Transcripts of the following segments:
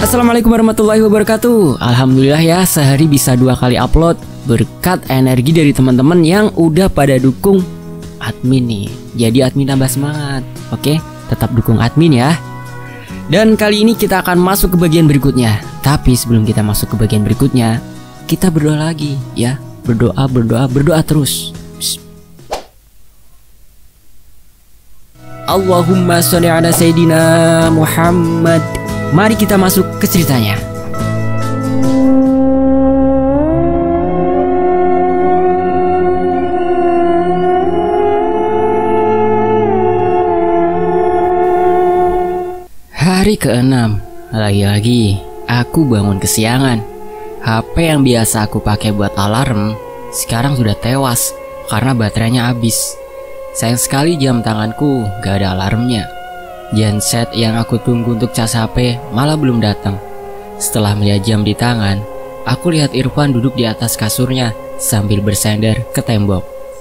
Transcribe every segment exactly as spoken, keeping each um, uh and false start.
Assalamualaikum warahmatullahi wabarakatuh. Alhamdulillah ya, sehari bisa dua kali upload berkat energi dari teman-teman yang udah pada dukung admin nih. Jadi admin tambah semangat. Oke, tetap dukung admin ya. Dan kali ini kita akan masuk ke bagian berikutnya. Tapi sebelum kita masuk ke bagian berikutnya, kita berdoa lagi ya. Berdoa, berdoa, berdoa terus. Allahumma sholli ala Sayyidina Muhammad. Mari kita masuk ke ceritanya. Hari keenam. Lagi-lagi aku bangun kesiangan. H P yang biasa aku pakai buat alarm sekarang sudah tewas karena baterainya habis. Sayang sekali jam tanganku gak ada alarmnya. Genset yang aku tunggu untuk cas H P malah belum datang. Setelah melihat jam di tangan, aku lihat Irfan duduk di atas kasurnya sambil bersender ke tembok.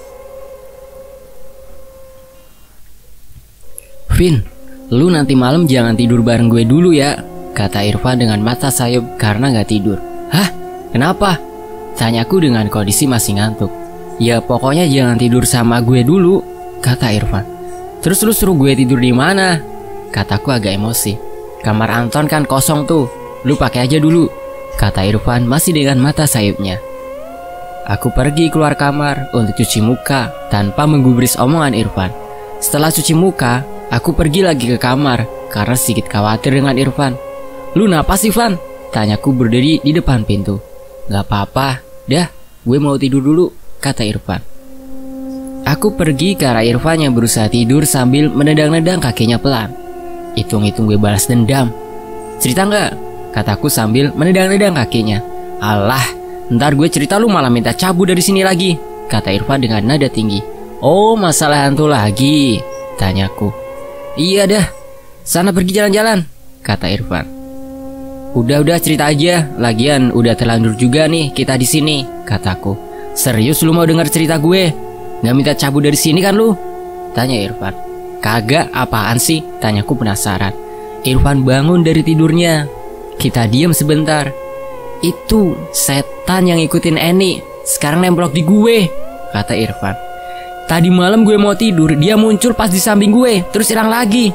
Vin, lu nanti malam jangan tidur bareng gue dulu ya, kata Irfan dengan mata sayup karena gak tidur. Hah? Kenapa? Tanyaku dengan kondisi masih ngantuk. Ya pokoknya jangan tidur sama gue dulu, kata Irfan. Terus lu suruh gue tidur di mana? Kataku agak emosi. Kamar Anton kan kosong tuh, lu pakai aja dulu, kata Irfan masih dengan mata sayupnya. Aku pergi keluar kamar untuk cuci muka tanpa menggubris omongan Irfan. Setelah cuci muka, aku pergi lagi ke kamar karena sedikit khawatir dengan Irfan. Lu napa sih, Van? Tanyaku berdiri di depan pintu. Gak apa-apa, dah, gue mau tidur dulu, kata Irfan. Aku pergi ke arah Irfan yang berusaha tidur sambil menendang-nendang kakinya pelan. Hitung-hitung gue balas dendam. Cerita nggak? Kataku sambil menendang-nendang kakinya. Alah, ntar gue cerita lu malah minta cabut dari sini lagi, kata Irfan dengan nada tinggi. Oh, masalah hantu lagi? Tanyaku. Iya dah, sana pergi jalan-jalan, kata Irfan. Udah-udah cerita aja, lagian udah terlanjur juga nih kita di sini, kataku. Serius lu mau denger cerita gue? Nggak minta cabut dari sini kan lu? Tanya Irfan. Kagak, apaan sih? Tanyaku penasaran. Irfan bangun dari tidurnya. Kita diam sebentar. Itu setan yang ikutin Eni, sekarang nemplok di gue, kata Irfan. Tadi malam gue mau tidur, dia muncul pas di samping gue, terus hilang lagi.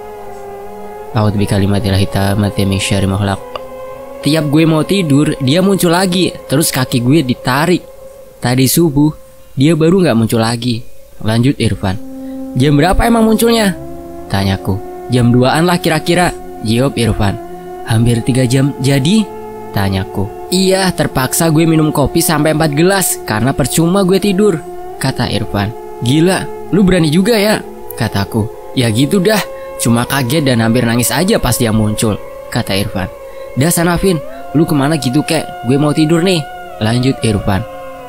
A'udzu bikalimatillah tammati min syarri ma khalaq. Tiap gue mau tidur, dia muncul lagi, terus kaki gue ditarik. Tadi subuh, dia baru gak muncul lagi, lanjut Irfan. Jam berapa emang munculnya? Tanyaku. Jam duaan lah kira-kira, jawab Irfan. Hampir tiga jam jadi? Tanyaku. Iya, terpaksa gue minum kopi sampai empat gelas karena percuma gue tidur, kata Irfan. Gila, lu berani juga ya, kataku. Ya gitu dah, cuma kaget dan hampir nangis aja pas dia muncul, kata Irfan. Dah sana Vin, lu kemana gitu kek? Gue mau tidur nih, lanjut Irfan.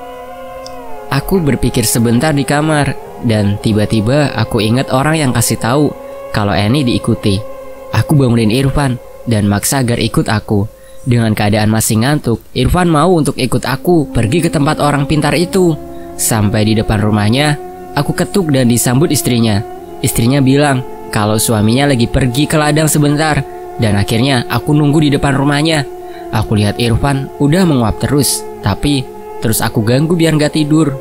Aku berpikir sebentar di kamar dan tiba-tiba aku ingat orang yang kasih tahu kalau Eni diikuti. Aku bangunin Irfan dan maksa agar ikut aku. Dengan keadaan masih ngantuk, Irfan mau untuk ikut aku pergi ke tempat orang pintar itu. Sampai di depan rumahnya, aku ketuk dan disambut istrinya. Istrinya bilang kalau suaminya lagi pergi ke ladang sebentar. Dan akhirnya aku nunggu di depan rumahnya. Aku lihat Irfan udah menguap terus, tapi terus aku ganggu biar gak tidur.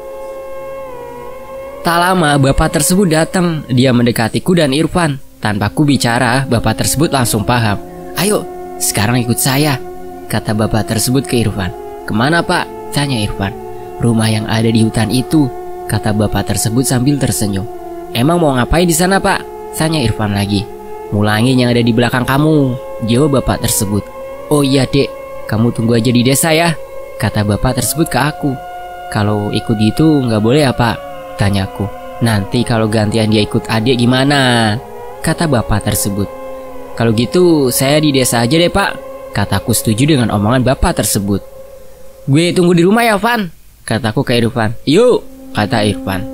Tak lama bapak tersebut datang. Dia mendekatiku dan Irfan. Tanpa ku bicara, bapak tersebut langsung paham. Ayo, sekarang ikut saya, kata bapak tersebut ke Irfan. Kemana pak? Tanya Irfan. Rumah yang ada di hutan itu, kata bapak tersebut sambil tersenyum. Emang mau ngapain di sana pak? Tanya Irfan lagi. Mulangin yang ada di belakang kamu, jawab bapak tersebut. Oh iya dek, kamu tunggu aja di desa ya, kata bapak tersebut ke aku. Kalau ikut gitu nggak boleh ya pak? Tanyaku. Nanti kalau gantian dia ikut adik gimana? Kata bapak tersebut. Kalau gitu saya di desa aja deh pak, kataku setuju dengan omongan bapak tersebut. Gue tunggu di rumah ya Van, kataku ke Irfan. Yuk, kata Irfan.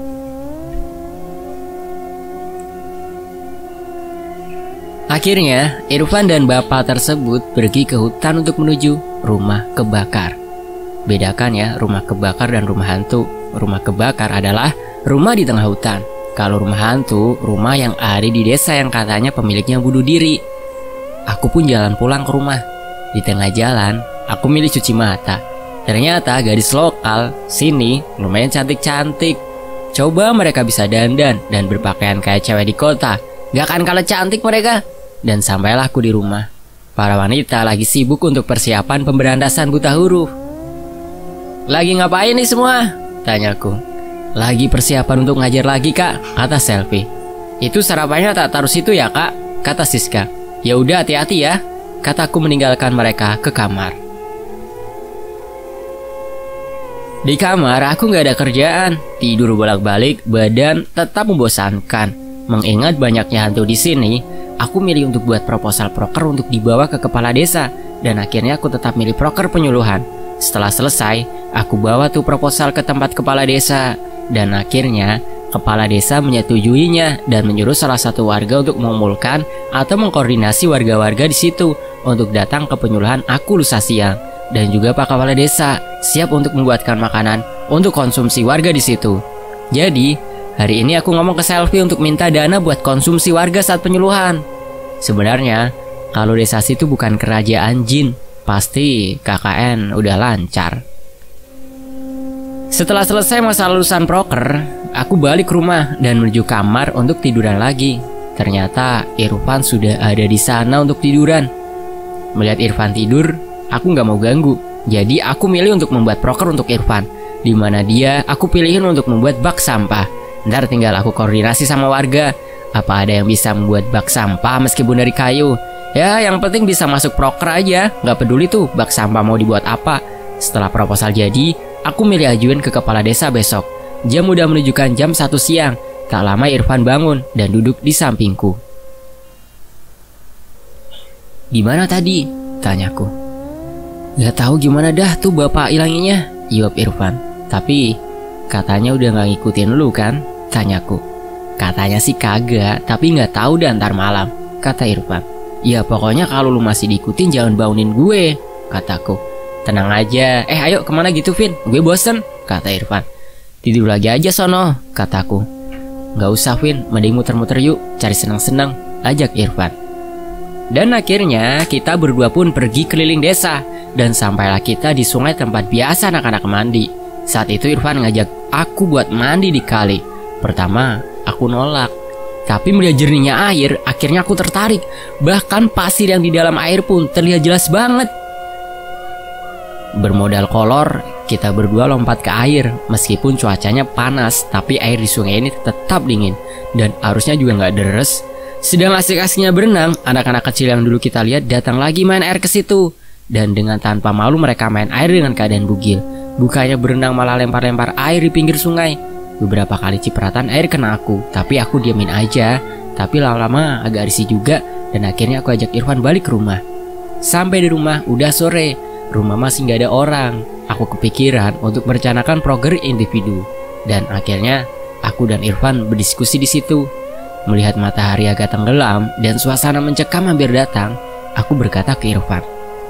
Akhirnya Irfan dan bapak tersebut pergi ke hutan untuk menuju rumah kebakar. Bedakan ya rumah kebakar dan rumah hantu. Rumah kebakar adalah rumah di tengah hutan. Kalau rumah hantu, rumah yang ada di desa yang katanya pemiliknya bunuh diri. aku pun jalan pulang ke rumah. Di tengah jalan, aku milih cuci mata. Ternyata gadis lokal sini lumayan cantik-cantik. Coba mereka bisa dandan dan berpakaian kayak cewek di kota, gak akan kalah cantik mereka. Dan sampailah aku di rumah. Para wanita lagi sibuk untuk persiapan pemberantasan buta huruf. "Lagi ngapain nih semua?" tanyaku. "Lagi persiapan untuk ngajar lagi, Kak," kata Selvi. "Itu sarapannya tak taruh situ ya, Kak?" kata Siska. "Ya udah, hati-hati ya," kataku meninggalkan mereka ke kamar. Di kamar aku gak ada kerjaan, tidur bolak-balik, badan tetap membosankan. Mengingat banyaknya hantu di sini, aku milih untuk buat proposal proker untuk dibawa ke kepala desa. Dan akhirnya aku tetap milih proker penyuluhan. Setelah selesai, aku bawa tuh proposal ke tempat kepala desa. Dan akhirnya, kepala desa menyetujuinya dan menyuruh salah satu warga untuk mengumpulkan atau mengkoordinasi warga-warga di situ untuk datang ke penyuluhan aku lusa siang. Dan juga Pak Kepala Desa siap untuk membuatkan makanan untuk konsumsi warga di situ. Jadi, hari ini aku ngomong ke Selvi untuk minta dana buat konsumsi warga saat penyuluhan. Sebenarnya, kalau desa situ bukan kerajaan jin, pasti K K N udah lancar. Setelah selesai masa lulusan proker, aku balik ke rumah dan menuju kamar untuk tiduran lagi. Ternyata Irfan sudah ada di sana untuk tiduran. Melihat Irfan tidur, aku gak mau ganggu. Jadi aku milih untuk membuat proker untuk Irfan, dimana dia aku pilihin untuk membuat bak sampah. Ntar tinggal aku koordinasi sama warga. Apa ada yang bisa membuat bak sampah meskipun dari kayu? Ya yang penting bisa masuk proker aja. Gak peduli tuh bak sampah mau dibuat apa. Setelah proposal jadi, aku milih ajuin ke kepala desa besok. Jam udah menunjukkan jam satu siang. Tak lama Irfan bangun dan duduk di sampingku. "Gimana tadi?" tanyaku. "Gak tahu gimana dah tuh bapak ilanginya," jawab Irfan. "Tapi katanya udah gak ngikutin lu kan?" tanyaku. "Katanya sih kagak, tapi gak tahu dah ntar malam," kata Irfan. "Ya pokoknya kalau lu masih diikutin jangan bangunin gue," kataku. "Tenang aja, eh ayo kemana gitu Vin, gue bosen," kata Irfan. "Tidur lagi aja sono," kataku. "Gak usah Vin, mending muter-muter yuk, cari senang-senang," ajak Irfan. Dan akhirnya kita berdua pun pergi keliling desa. Dan sampailah kita di sungai tempat biasa anak-anak mandi. Saat itu Irfan ngajak aku buat mandi di kali. Pertama aku nolak, tapi melihat jernihnya air, akhirnya aku tertarik. Bahkan pasir yang di dalam air pun terlihat jelas banget. Bermodal kolor, kita berdua lompat ke air. Meskipun cuacanya panas, tapi air di sungai ini tetap dingin. Dan arusnya juga gak deres. Sedang asik-asiknya berenang, anak-anak kecil yang dulu kita lihat datang lagi main air ke situ. Dan dengan tanpa malu mereka main air dengan keadaan bugil. Bukannya berenang malah lempar-lempar air di pinggir sungai. Beberapa kali cipratan air kena aku, tapi aku diamin aja. Tapi lama-lama agak risih juga. Dan akhirnya aku ajak Irfan balik ke rumah. Sampai di rumah udah sore. Rumah masih gak ada orang. Aku kepikiran untuk merencanakan proker individu. Dan akhirnya aku dan Irfan berdiskusi di situ. Melihat matahari agak tenggelam dan suasana mencekam hampir datang, aku berkata ke Irfan,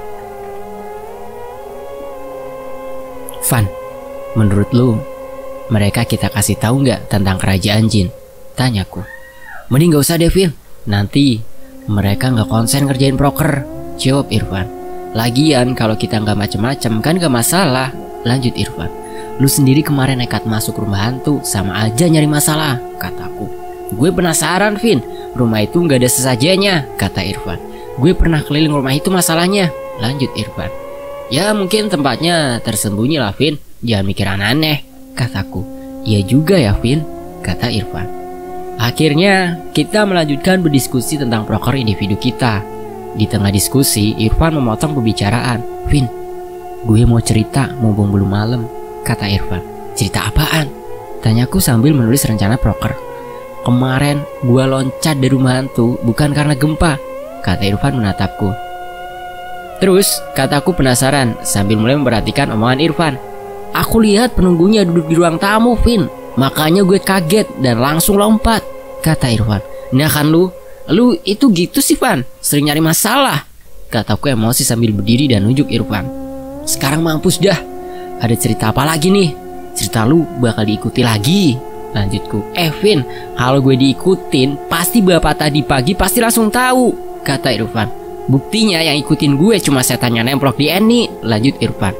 "Van, menurut lu mereka kita kasih tahu nggak tentang kerajaan jin?" tanyaku. "Mending gak usah Devin, nanti mereka nggak konsen ngerjain proker," jawab Irfan. "Lagian kalau kita nggak macem-macem kan gak masalah," lanjut Irfan. "Lu sendiri kemarin nekat masuk rumah hantu, sama aja nyari masalah," kataku. "Gue penasaran Vin, rumah itu nggak ada sesajanya," kata Irfan. "Gue pernah keliling rumah itu masalahnya," lanjut Irfan. "Ya mungkin tempatnya tersembunyi lah Vin, jangan mikir aneh-aneh," kataku. "Iya juga ya Vin," kata Irfan. Akhirnya kita melanjutkan berdiskusi tentang proker individu kita. Di tengah diskusi Irfan memotong pembicaraan. "Vin, gue mau cerita mumpung belum malam," kata Irfan. "Cerita apaan?" tanyaku sambil menulis rencana proker. "Kemarin gue loncat dari rumah hantu bukan karena gempa," kata Irfan menatapku. Terus kataku penasaran sambil mulai memperhatikan omongan Irfan. "Aku lihat penunggunya duduk di ruang tamu Vin, makanya gue kaget dan langsung lompat," kata Irfan. "Nah kan lu, lu itu gitu sih Van, sering nyari masalah," kataku emosi sambil berdiri dan nunjuk Irfan. "Sekarang mampus dah, ada cerita apa lagi nih? Cerita lu bakal diikuti lagi," lanjutku. "Eh Vin, kalau gue diikutin pasti bapak tadi pagi pasti langsung tahu," kata Irfan. Buktinya yang ikutin gue cuma setannya nemplok di Eni, lanjut Irfan.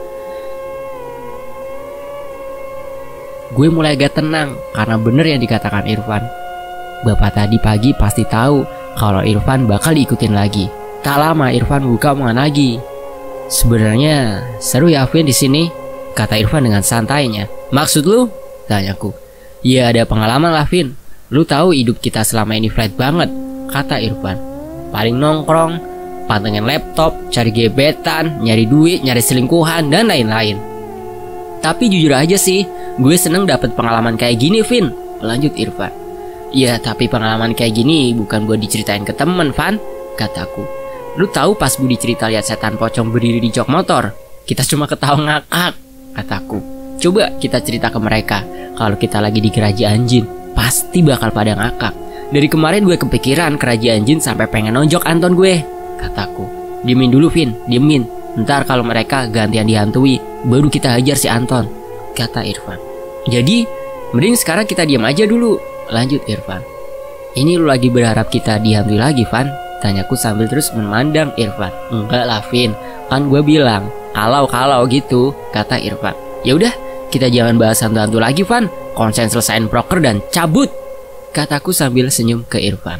Gue mulai agak tenang karena bener yang dikatakan Irfan. Bapak tadi pagi pasti tahu kalau Irfan bakal diikutin lagi. Tak lama Irfan buka omongan lagi. Sebenarnya seru ya Vin di sini, kata Irfan dengan santainya. Maksud lu? Tanyaku. Ya ada pengalaman lah Vin. Lu tahu hidup kita selama ini flat banget, kata Irfan. Paling nongkrong, pantengin laptop, cari gebetan, nyari duit, nyari selingkuhan dan lain-lain. Tapi jujur aja sih, gue seneng dapet pengalaman kayak gini Vin, lanjut Irfan. Ya tapi pengalaman kayak gini bukan gue diceritain ke temen Van, kataku. Lu tahu pas Budi cerita lihat setan pocong berdiri di jok motor, kita cuma ketawa ngakak, kataku. Coba kita cerita ke mereka kalau kita lagi di kerajaan jin, pasti bakal pada ngakak. Dari kemarin gue kepikiran kerajaan jin sampai pengen nonjok Anton gue, kataku. Diemin dulu Vin, diemin. Ntar kalau mereka gantian dihantui, baru kita hajar si Anton, kata Irfan. Jadi mending sekarang kita diam aja dulu, lanjut Irfan. Ini lu lagi berharap kita dihantui lagi Van? Tanyaku sambil terus memandang Irfan. Enggak lah Vin, kan gue bilang kalau-kalau gitu, kata Irfan. Ya udah, kita jangan bahas hantu-hantu lagi Van. Konsen selesain proker dan cabut, kataku sambil senyum ke Irfan.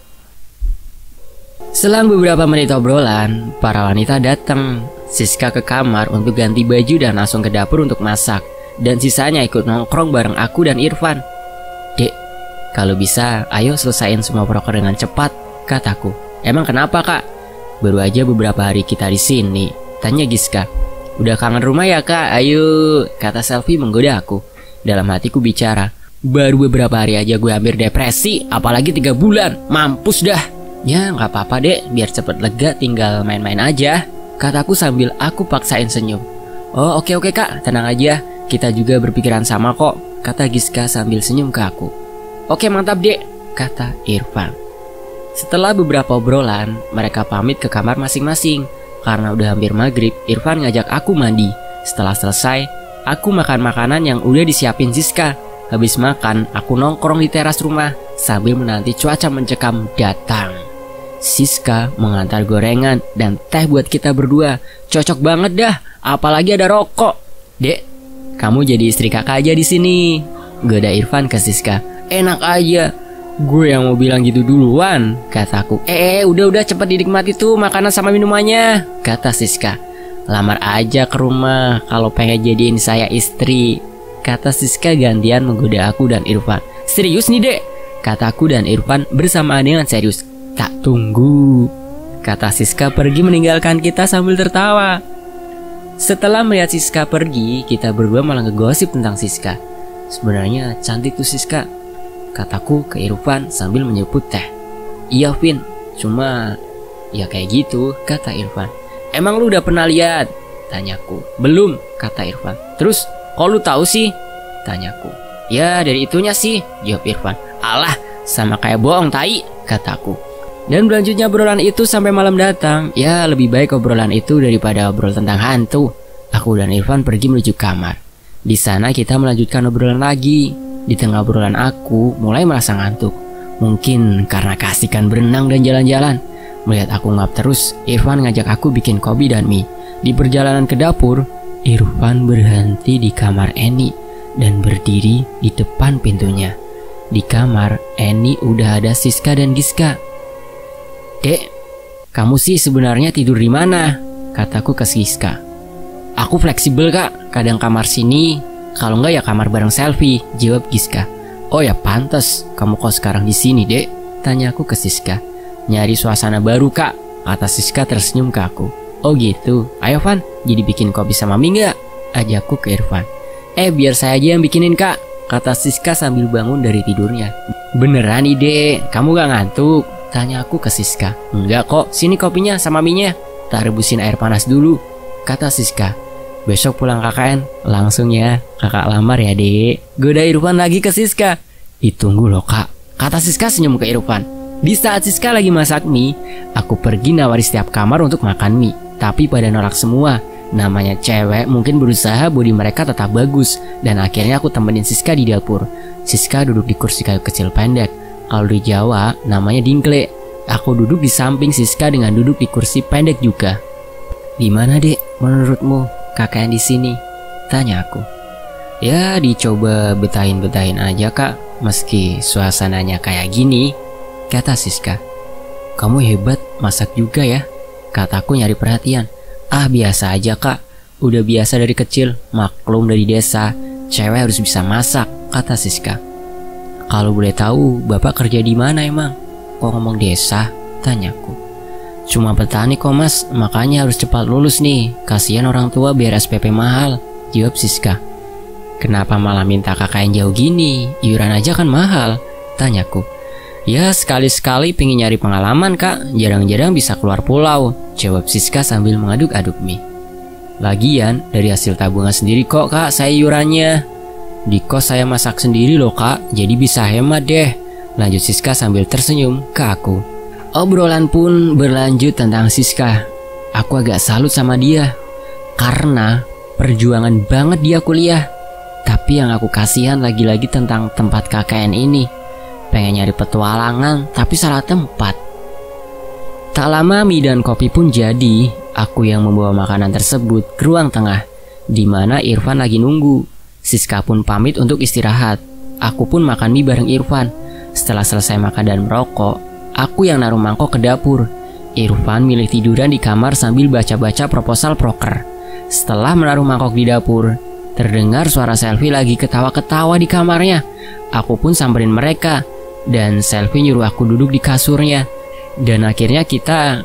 Selang beberapa menit obrolan, para wanita datang. Siska ke kamar untuk ganti baju dan langsung ke dapur untuk masak. Dan sisanya ikut nongkrong bareng aku dan Irfan. Dek, kalau bisa ayo selesain semua proker dengan cepat, kataku. Emang kenapa kak? Baru aja beberapa hari kita di sini, tanya Giska. Udah kangen rumah ya kak? Ayo, kata Selfie menggoda aku. Dalam hatiku bicara, baru beberapa hari aja gue hampir depresi, apalagi tiga bulan, mampus dah. Ya nggak apa-apa dek, biar cepet lega tinggal main-main aja, kataku sambil aku paksain senyum. Oh oke oke kak, tenang aja, kita juga berpikiran sama kok, kata Giska sambil senyum ke aku. Oke mantap dek, kata Irfan. Setelah beberapa obrolan, mereka pamit ke kamar masing-masing. Karena udah hampir maghrib, Irfan ngajak aku mandi. Setelah selesai, aku makan makanan yang udah disiapin Siska. Habis makan, aku nongkrong di teras rumah sambil menanti cuaca mencekam datang. Siska mengantar gorengan dan teh buat kita berdua. Cocok banget dah, apalagi ada rokok. Dek, kamu jadi istri kakak aja di sini, goda Irfan ke Siska. Enak aja, gue yang mau bilang gitu duluan, kataku. Eh, eh udah-udah cepet dinikmati tuh makanan sama minumannya, kata Siska. Lamar aja ke rumah kalau pengen jadiin saya istri, kata Siska gantian menggoda aku dan Irfan. Serius nih dek, kataku dan Irfan bersamaan dengan serius. Tak tunggu, kata Siska pergi meninggalkan kita sambil tertawa. Setelah melihat Siska pergi, kita berdua malah ngegosip tentang Siska. Sebenarnya cantik tuh Siska, kataku ke Irfan sambil menyebut teh. Iya Vin, cuma ya kayak gitu, kata Irfan. Emang lu udah pernah lihat? Tanyaku. Belum, kata Irfan. Terus kok lu tahu sih? Tanyaku. Ya dari itunya sih, jawab Irfan. Alah, sama kayak bohong tai, kataku. Dan berlanjutnya obrolan itu sampai malam datang. Ya lebih baik obrolan itu daripada obrol tentang hantu. Aku dan Irfan pergi menuju kamar. Di sana kita melanjutkan obrolan lagi. Di tengah obrolan aku mulai merasa ngantuk. Mungkin karena keasikan berenang dan jalan-jalan. Melihat aku ngap terus, Irfan ngajak aku bikin kopi dan mie. Di perjalanan ke dapur, Irfan berhenti di kamar Eni dan berdiri di depan pintunya. Di kamar Eni udah ada Siska dan Giska. Dek, kamu sih sebenarnya tidur di mana? Kataku ke Siska. Aku fleksibel kak, kadang kamar sini, kalau enggak ya kamar bareng Selfie, jawab Giska. Oh ya pantas, kamu kok sekarang di sini dek? Tanyaku ke Siska. Nyari suasana baru kak, kata Siska tersenyum ke aku. Oh gitu, ayo Van, jadi bikin kopi sama mie nggak? Ajakku ke Irfan. Eh biar saya aja yang bikinin kak, kata Siska sambil bangun dari tidurnya. Beneran nih dek, kamu gak ngantuk? Tanya aku ke Siska. Enggak kok, sini kopinya sama mie-nya. Tak rebusin air panas dulu, kata Siska. Besok pulang K K N langsung ya, kakak lamar ya dek, goda Irfan lagi ke Siska. Ditunggu loh kak, kata Siska senyum ke Irfan. Di saat Siska lagi masak mie, aku pergi nawari setiap kamar untuk makan mie. Tapi pada nolak semua. Namanya cewek mungkin berusaha body mereka tetap bagus. Dan akhirnya aku temenin Siska di dapur. Siska duduk di kursi kayu kecil pendek. Kalau di Jawa namanya dingkle. Aku duduk di samping Siska dengan duduk di kursi pendek juga. "Gimana dek menurutmu kakak yang di sini?" tanya aku. "Ya dicoba betahin-betahin aja kak, meski suasananya kayak gini," kata Siska. "Kamu hebat masak juga ya," kataku nyari perhatian. "Ah biasa aja kak, udah biasa dari kecil, maklum dari desa, cewek harus bisa masak," kata Siska. "Kalau boleh tahu bapak kerja di mana emang? Kok ngomong desa?" tanyaku. "Cuma petani kok mas, makanya harus cepat lulus nih, kasihan orang tua biar S P P mahal," jawab Siska. "Kenapa malah minta kakak yang jauh gini? Iuran aja kan mahal," tanyaku. "Ya sekali-sekali pingin nyari pengalaman kak, jarang-jarang bisa keluar pulau," jawab Siska sambil mengaduk-aduk mie. "Lagian dari hasil tabungan sendiri kok kak saya iurannya. Di kos saya masak sendiri loh kak, jadi bisa hemat deh," lanjut Siska sambil tersenyum ke aku. Obrolan pun berlanjut tentang Siska. Aku agak salut sama dia, karena perjuangan banget dia kuliah. Tapi yang aku kasihan lagi-lagi tentang tempat K K N ini. Pengen nyari petualangan, tapi salah tempat. Tak lama mie dan kopi pun jadi. Aku yang membawa makanan tersebut ke ruang tengah, di mana Irfan lagi nunggu. Siska pun pamit untuk istirahat. Aku pun makan mie bareng Irfan. Setelah selesai makan dan merokok, aku yang naruh mangkok ke dapur. Irfan milih tiduran di kamar sambil baca-baca proposal proker. Setelah menaruh mangkok di dapur, terdengar suara Selfie lagi ketawa-ketawa di kamarnya. Aku pun samperin mereka, dan Selfie nyuruh aku duduk di kasurnya. Dan akhirnya kita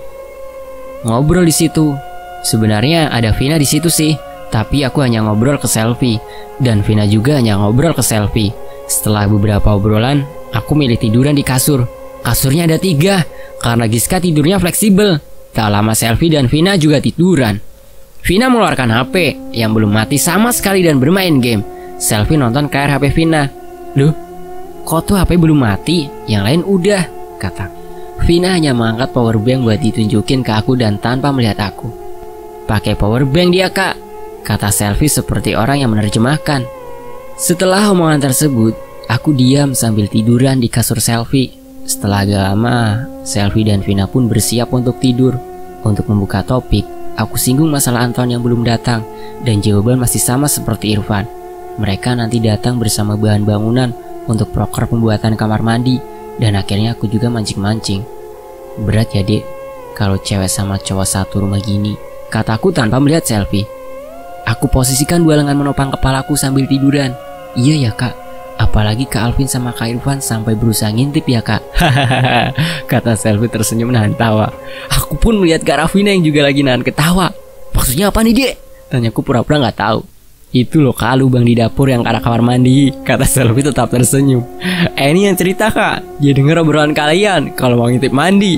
ngobrol di situ. Sebenarnya ada Vina di situ sih, tapi aku hanya ngobrol ke Selfie, dan Vina juga hanya ngobrol ke Selfie. Setelah beberapa obrolan, aku milih tiduran di kasur. Kasurnya ada tiga, karena Giska tidurnya fleksibel. Tak lama Selfie dan Vina juga tiduran. Vina mengeluarkan H P yang belum mati sama sekali dan bermain game. Selfie nonton ke layar H P Vina. "Loh, kok tuh H P belum mati? Yang lain udah," kata. Vina hanya mengangkat powerbank buat ditunjukin ke aku dan tanpa melihat aku. "Pakai powerbank dia kak," kata Selfie seperti orang yang menerjemahkan. Setelah omongan tersebut, aku diam sambil tiduran di kasur Selfie. Setelah agak lama, Selfie dan Vina pun bersiap untuk tidur. Untuk membuka topik, aku singgung masalah Anton yang belum datang, dan jawaban masih sama seperti Irfan. Mereka nanti datang bersama bahan bangunan untuk proker pembuatan kamar mandi, dan akhirnya aku juga mancing-mancing. "Berat ya dek, kalau cewek sama cowok satu rumah gini," kataku tanpa melihat Selfie. Aku posisikan dua lengan menopang kepalaku sambil tiduran. "Iya ya kak, apalagi Kak Alvin sama Kak Irfan sampai berusaha ngintip ya kak," hahaha, kata Selfie tersenyum nahan tawa. Aku pun melihat Kak Rafina yang juga lagi nahan ketawa. "Maksudnya apa nih dek?" tanyaku pura-pura gak tahu. "Itu loh kak, lubang di dapur yang ke arah kamar mandi," kata Selfie tetap tersenyum. "Eh ini yang cerita kak, dia denger obrolan kalian kalau mau ngintip mandi."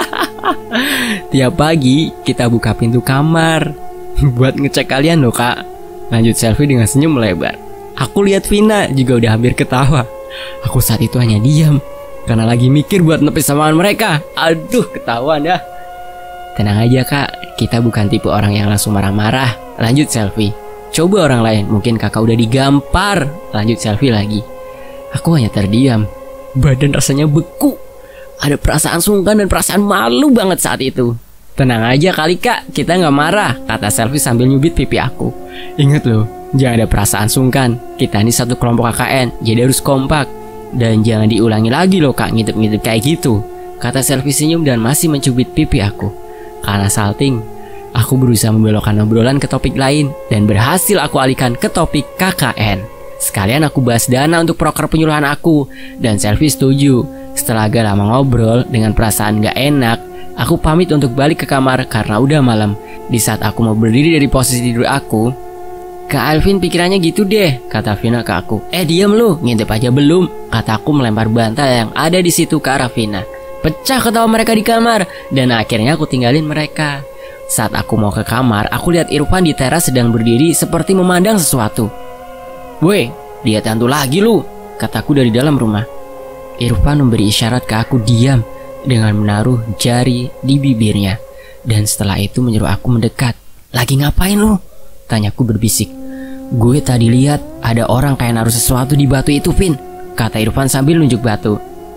"Tiap pagi kita buka pintu kamar buat ngecek kalian loh kak," lanjut Selfie dengan senyum melebar. Aku lihat Vina juga udah hampir ketawa. Aku saat itu hanya diam, karena lagi mikir buat nepis samaran mereka. Aduh ketahuan dah. "Tenang aja kak, kita bukan tipe orang yang langsung marah-marah," lanjut Selfie. "Coba orang lain, mungkin kakak udah digampar," lanjut Selfie lagi. Aku hanya terdiam. Badan rasanya beku. Ada perasaan sungkan dan perasaan malu banget saat itu. "Tenang aja kali kak, kita gak marah," kata Selfie sambil nyubit pipi aku. "Ingat loh, jangan ada perasaan sungkan. Kita ini satu kelompok K K N, jadi harus kompak. Dan jangan diulangi lagi loh kak ngintip-ngintip kayak gitu," kata Selfie senyum dan masih mencubit pipi aku. Karena salting, aku berusaha membelokkan obrolan ke topik lain, dan berhasil aku alihkan ke topik K K N. Sekalian aku bahas dana untuk proker penyuluhan aku, dan Selfie setuju. Setelah agak lama ngobrol dengan perasaan gak enak, aku pamit untuk balik ke kamar karena udah malam. Di saat aku mau berdiri dari posisi tidur aku, "Kak Alvin pikirannya gitu deh," kata Vina ke aku. "Eh diam lu, ngintip aja belum," kataku melempar bantal yang ada di situ ke arah Vina. Pecah ketawa mereka di kamar, dan akhirnya aku tinggalin mereka. Saat aku mau ke kamar, aku lihat Irfan di teras sedang berdiri seperti memandang sesuatu. "Woi, lihat hantu lagi lu," kataku dari dalam rumah. Irfan memberi isyarat ke aku diam dengan menaruh jari di bibirnya, dan setelah itu menyuruh aku mendekat. "Lagi ngapain lu?" tanyaku berbisik. "Gue tadi lihat ada orang kayak naruh sesuatu di batu itu, Vin," kata Irfan sambil nunjuk batu.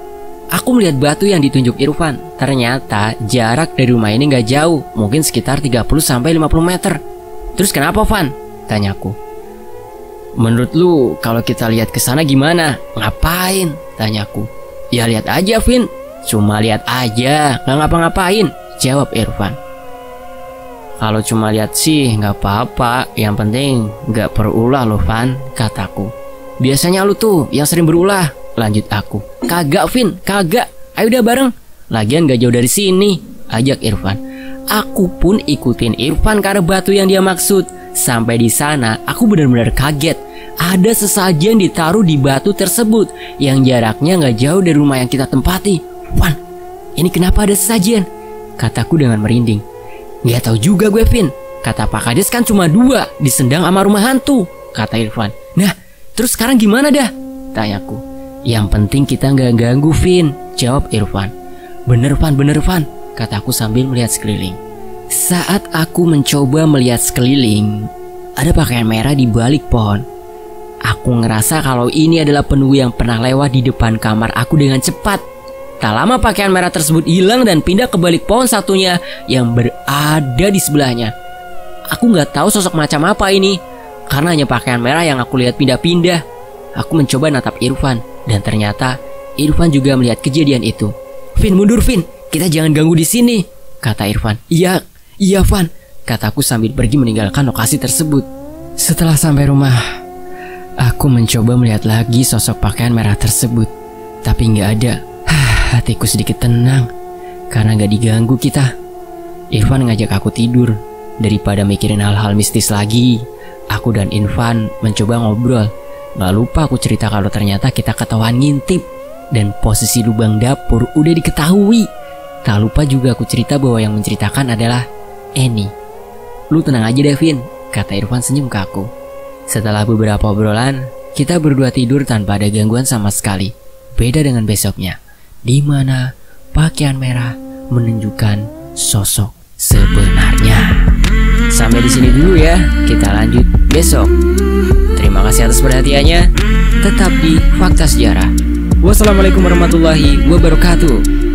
Aku melihat batu yang ditunjuk Irfan. Ternyata jarak dari rumah ini gak jauh, mungkin sekitar tiga puluh sampai lima puluh meter. Terus kenapa, Van? Tanyaku. Menurut lu kalau kita lihat ke sana gimana? Ngapain? Tanyaku. Ya lihat aja, Vin. Cuma lihat aja, nggak ngapa-ngapain, jawab Irfan. Kalau cuma lihat sih nggak apa-apa, yang penting nggak berulah loh, Van, kataku. Biasanya lu tuh yang sering berulah, lanjut aku. Kagak, Vin, kagak. Ayo udah bareng. Lagian gak jauh dari sini, ajak Irfan. Aku pun ikutin Irfan ke arah batu yang dia maksud. Sampai di sana, aku benar-benar kaget. Ada sesajen ditaruh di batu tersebut yang jaraknya nggak jauh dari rumah yang kita tempati. Van, ini kenapa ada sesajen? Kataku dengan merinding. Gak tahu juga gue, Vin. Kata Pak Kades kan cuma dua, disendang sama rumah hantu, kata Irfan. Nah, terus sekarang gimana dah? Tanyaku. Yang penting kita nggak ganggu, Vin, jawab Irfan. Bener, Van, bener, Van, kataku sambil melihat sekeliling. Saat aku mencoba melihat sekeliling, ada pakaian merah di balik pohon. Aku ngerasa kalau ini adalah penunggu yang pernah lewat di depan kamar aku dengan cepat. Tak lama pakaian merah tersebut hilang dan pindah ke balik pohon satunya yang berada di sebelahnya. Aku nggak tahu sosok macam apa ini, karena hanya pakaian merah yang aku lihat pindah-pindah. Aku mencoba natap Irfan, dan ternyata Irfan juga melihat kejadian itu. Vin, mundur, Vin, kita jangan ganggu di sini, kata Irfan. Iya, iya, Van, kataku sambil pergi meninggalkan lokasi tersebut. Setelah sampai rumah, aku mencoba melihat lagi sosok pakaian merah tersebut, tapi nggak ada. Hatiku sedikit tenang karena gak diganggu kita. Irfan ngajak aku tidur. Daripada mikirin hal-hal mistis lagi, aku dan Irfan mencoba ngobrol. Gak lupa aku cerita kalau ternyata kita ketahuan ngintip dan posisi lubang dapur udah diketahui. Tak lupa juga aku cerita bahwa yang menceritakan adalah Eni. Lu tenang aja Devin, kata Irfan senyum ke aku. Setelah beberapa obrolan, kita berdua tidur tanpa ada gangguan sama sekali. Beda dengan besoknya, di mana pakaian merah menunjukkan sosok sebenarnya. Sampai di sini dulu ya, kita lanjut besok. Terima kasih atas perhatiannya. Tetap di Fakta Sejarah. Wassalamualaikum warahmatullahi wabarakatuh.